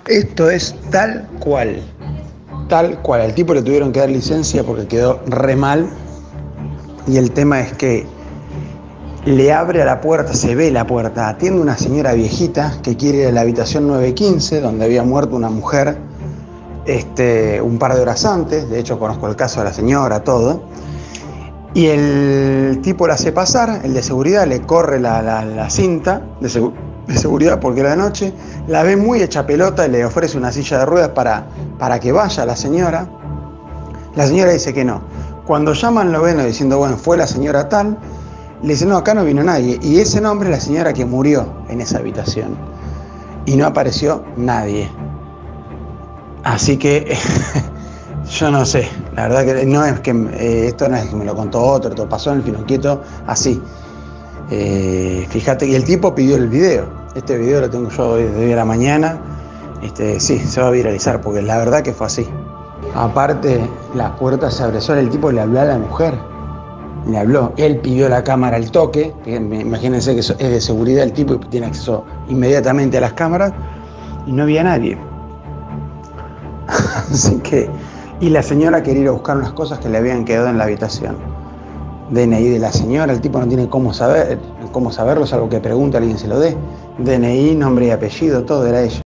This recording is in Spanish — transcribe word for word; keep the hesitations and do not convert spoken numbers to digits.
Esto es tal cual, tal cual. Al tipo le tuvieron que dar licencia porque quedó re mal. Y el tema es que le abre a la puerta, se ve la puerta, atiende una señora viejita que quiere ir a la habitación nueve quince, donde había muerto una mujer este, un par de horas antes. De hecho, conozco el caso de la señora, todo. Y el tipo la hace pasar, el de seguridad le corre la, la, la cinta de, segu de seguridad porque era de noche, la ve muy hecha pelota y le ofrece una silla de ruedas para, para que vaya la señora. La señora dice que no. Cuando llaman lo ven diciendo, bueno, fue la señora tal, le dicen, no, acá no vino nadie. Y ese nombre es la señora que murió en esa habitación. Y no apareció nadie. Así que... yo no sé, la verdad que no es que eh, esto no es que me lo contó otro, esto pasó en el Finoquieto así. Eh, fíjate que el tipo pidió el video. Este video lo tengo yo desde hoy a la mañana. Este, sí, se va a viralizar porque la verdad que fue así. Aparte, la puerta se abrió sola, el tipo le habló a la mujer. Le habló, él pidió la cámara al toque. Imagínense que es de seguridad el tipo y tiene acceso inmediatamente a las cámaras. Y no había nadie. Así que... Y la señora quería ir a buscar unas cosas que le habían quedado en la habitación. D N I de la señora, el tipo no tiene cómo saber, cómo saberlo, salvo que pregunte a alguien se lo dé. D N I, nombre y apellido, todo era ella.